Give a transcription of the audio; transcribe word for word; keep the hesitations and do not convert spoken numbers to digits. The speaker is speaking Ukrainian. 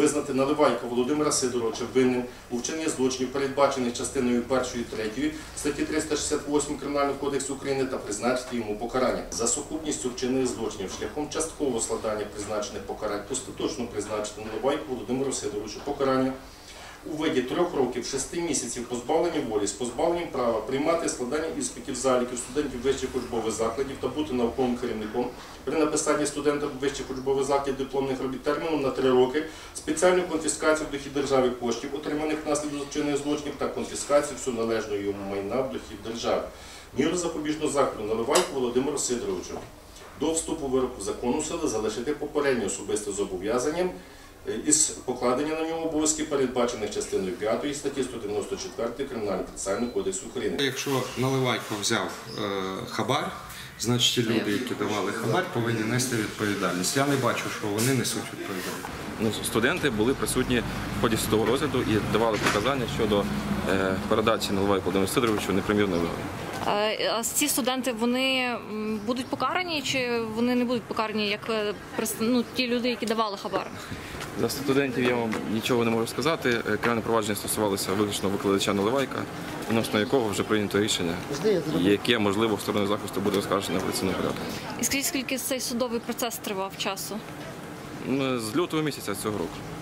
визнати Наливайка Володимира Сидоровича винним у вчиненні злочинів, передбачених частиною першою і третьою статті триста шістдесят восьмої Кримінального кодексу України, та призначити йому покарання. За сукупністю вчинених злочинів шляхом часткового складання призначених покарань остаточно призначити Наливайку Володимиру Сидоровичу покарання у виді трьох років, шести місяців позбавлення волі з позбавленням права приймати складання іспитів заліків студентів вищих учбових закладів та бути науковим керівником при написанні студентам вищих учбових закладів дипломних робіт терміном на три роки, спеціальну конфіскацію в дохід держави коштів, отриманих внаслідок вчинених злочинів, та конфіскацію всього належного йому майна в дохід держави. Міру запобіжного заходу Наливайку Володимиру Сидоровичу до вступу вироку закону сили залишити попереднє особисте зобов'язанням із покладення на нього обов'язків, передбачених частиною п'ятої статті сто дев'яносто четвертої Кримінально-процесуального кодексу України. Якщо Наливайко взяв е, хабар, значить ті люди, які давали хабар, повинні нести відповідальність. Я не бачу, що вони несуть відповідальність. Ну, студенти були присутні в ході судового розгляду і давали показання щодо е, передачі Наливайку Володимиру Сидоровичу непримірної вимоги. А ці студенти, вони будуть покарані чи вони не будуть покарані, як ну, ті люди, які давали хабар? За студентів я вам нічого не можу сказати. Кримінальне провадження стосувалося виключно викладача Наливайка, відносно якого вже прийнято рішення, яке, можливо, в сторону захисту буде оскаржено в апеляційному порядку. І скажіть, скільки цей судовий процес тривав часу? З лютого місяця цього року.